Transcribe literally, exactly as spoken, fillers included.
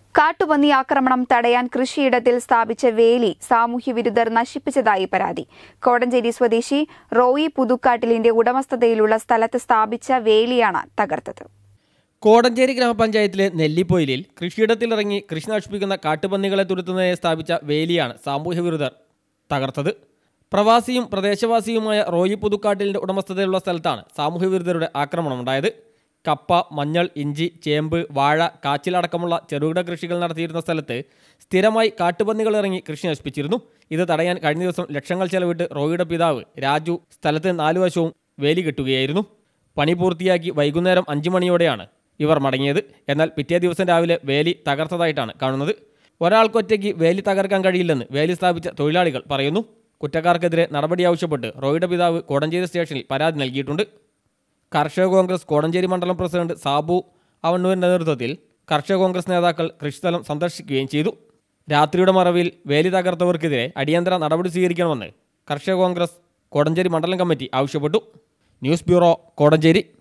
കാട്ടുപന്നി ആക്രമണം തടയാൻ കൃഷിയിടത്തിൽ സ്ഥാപിച്ച വേലി സാമൂഹ്യവിരുദ്ധർ നശിപ്പിച്ചതായി പരാതി. കോടഞ്ചേരി സ്വദേശി റോയി പുതുക്കാട്ടിലിന്റെ ഉടമസ്ഥതയിലുള്ള സ്ഥലത്ത് സ്ഥാപിച്ച വേലിയാണ് തകർത്തത്. കോടഞ്ചേരി ഗ്രാമപഞ്ചായത്തിലെ നെല്ലിപ്പൊയിലിൽ കൃഷിയിടത്തിലിറങ്ങി കൃഷി നശിപ്പിക്കുന്ന കാട്ടുപന്നികളെ തുരത്തുന്നതിനെ സ്ഥാപിച്ച വേലിയാണ് സാമൂഹ്യവിരുദ്ധർ തകർത്തത്. പ്രവാസിയും പ്രദേശവാസിയുമായ റോയി പുതുക്കാട്ടിലിന്റെ ഉടമസ്ഥതയിലുള്ള സ്ഥലത്താണ് സാമൂഹ്യവിരുദ്ധരുടെ ആക്രമണമുണ്ടായത്. കപ്പ, മഞ്ഞൾ, ഇഞ്ചി, ചേമ്പ്, വാഴ, കാച്ചിലടക്കമുള്ള ചെറുകിട കൃഷികൾ നടത്തിയിരുന്ന സ്ഥലത്ത് സ്ഥിരമായി കാട്ടുപന്നികൾ ഇറങ്ങി കൃഷി നശിപ്പിച്ചിരുന്നു. ഇത് തടയാൻ കഴിഞ്ഞ ദിവസം ലക്ഷങ്ങൾ ചെലവിട്ട് റോയിയുടെ പിതാവ് രാജു സ്ഥലത്ത് നാലു വശവും വേലി കെട്ടുകയായിരുന്നു. പണി പൂർത്തിയാക്കി വൈകുന്നേരം അഞ്ചു മണിയോടെയാണ് ഇവർ മടങ്ങിയത്. എന്നാൽ പിറ്റേ ദിവസം രാവിലെ വേലി തകർത്തതായിട്ടാണ് കാണുന്നത്. ഒരാൾക്കൊറ്റയ്ക്ക് വേലി തകർക്കാൻ കഴിയില്ലെന്ന് വേലി സ്ഥാപിച്ച തൊഴിലാളികൾ പറയുന്നു. കുറ്റക്കാർക്കെതിരെ നടപടി ആവശ്യപ്പെട്ട് റോയിയുടെ പിതാവ് കോടഞ്ചേരി സ്റ്റേഷനിൽ പരാതി നൽകിയിട്ടുണ്ട്. കർഷക കോൺഗ്രസ് കോടഞ്ചേരി മണ്ഡലം പ്രസിഡന്റ് സാബു അവണ്ണൂരിൻ്റെ നേതൃത്വത്തിൽ കർഷക കോൺഗ്രസ് നേതാക്കൾ കൃഷിസ്ഥലം സന്ദർശിക്കുകയും ചെയ്തു. രാത്രിയുടെ മറവിൽ വേലി തകർത്തവർക്കെതിരെ അടിയന്തര നടപടി സ്വീകരിക്കണമെന്ന് കർഷക കോൺഗ്രസ് കോടഞ്ചേരി മണ്ഡലം കമ്മിറ്റി ആവശ്യപ്പെട്ടു. News bureau, Kodanchery.